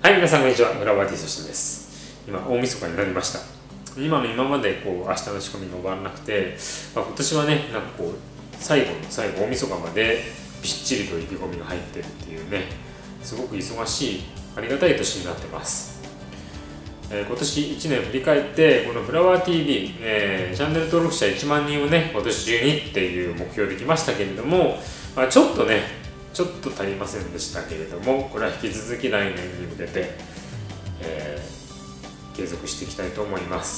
はい、皆さんこんにちは。フラワーティーソシです。今、大晦日になりました。今まで明日の仕込みが終わらなくて、今年はね、最後の最後、大晦日までびっちりと意気込みが入ってるっていうね、すごく忙しい、ありがたい年になってます。今年1年振り返って、このフラワー TV、チャンネル登録者1万人をね、今年中にっていう目標できましたけれども、ちょっと足りませんでしたけれども、これは引き続き来年に向けて、継続していきたいと思います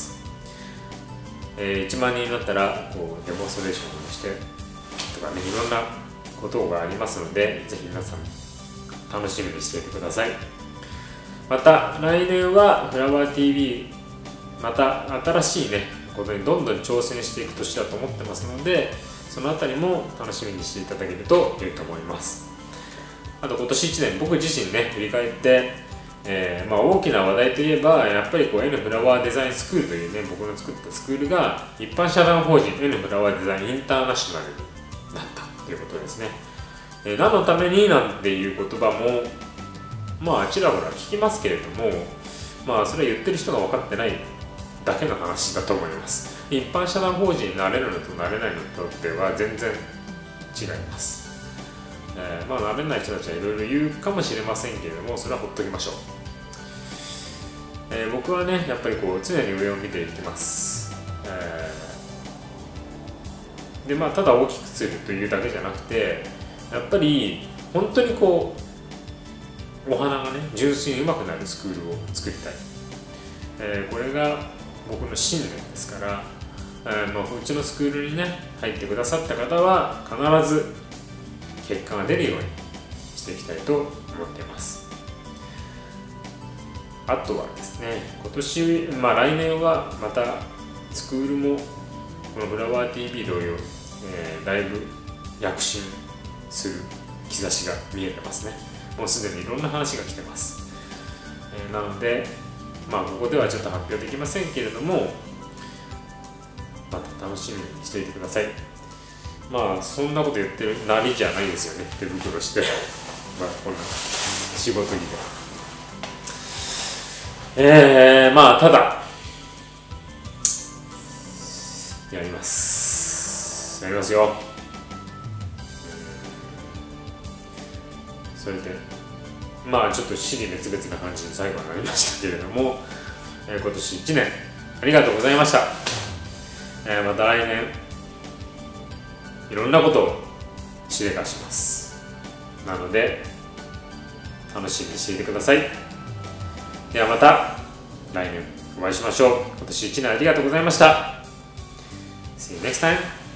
。1万人になったらデモンストレーションをしてとかね、いろんなことがありますので、ぜひ皆さん楽しみにしていてください。また来年はフラワー TV また新しいねことにどんどん挑戦していく年だと思ってますので、そのあたりも楽しみにしていただけると良いと思います。あと今年1年僕自身ね振り返って、大きな話題といえばやっぱりN フラワーデザインスクールというね僕の作ったスクールが一般社団法人 N フラワーデザインインターナショナルになったということですね。何のためになんていう言葉もちらほら聞きますけれども、それは言ってる人が分かってないだけの話だと思います。一般社団法人になれるのとなれないのとでは全然違います。なれない人たちはいろいろ言うかもしれませんけれども、それはほっときましょう。僕はねやっぱり常に上を見ていきます。でただ大きくするというだけじゃなくて、やっぱり本当にお花がね純粋にうまくなるスクールを作りたい。これが僕の信念ですから、うちのスクールにね入ってくださった方は必ず結果が出るようにしていきたいと思っています。あとはですね、今年、来年はまたスクールもこのフラワー TV 同様、だいぶ躍進する兆しが見えてますね。もうすでにいろんな話が来てます。なので、ここではちょっと発表できませんけれども、また楽しみにしていてください。そんなこと言ってるなりじゃないですよね。手袋してこんな仕事着でただやりますよ。それでちょっと支離滅裂な感じに最後になりましたけれども、今年1年ありがとうございました。また来年いろんなことをしでかします。なので楽しみにしていてください。ではまた来年お会いしましょう。今年1年ありがとうございました。See you next time.